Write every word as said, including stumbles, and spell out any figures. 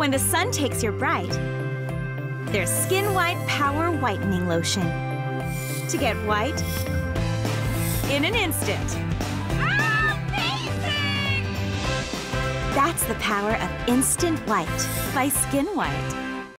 When the sun takes your bright, there's SkinWhite Power Whitening Lotion. To get white in an instant. Amazing! That's the power of Instant White by SkinWhite.